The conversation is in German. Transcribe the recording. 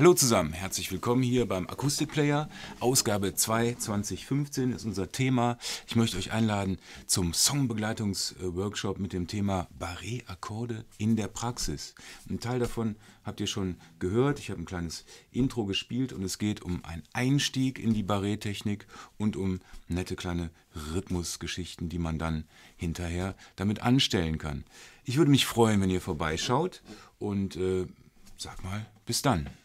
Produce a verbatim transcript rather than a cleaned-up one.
Hallo zusammen, herzlich willkommen hier beim Akustikplayer. Ausgabe zwei zwanzig fünfzehn ist unser Thema. Ich möchte euch einladen zum Songbegleitungsworkshop mit dem Thema Barré-Akkorde in der Praxis. Ein Teil davon habt ihr schon gehört. Ich habe ein kleines Intro gespielt und es geht um einen Einstieg in die Barré-Technik und um nette kleine Rhythmusgeschichten, die man dann hinterher damit anstellen kann. Ich würde mich freuen, wenn ihr vorbeischaut und äh, sag mal, bis dann.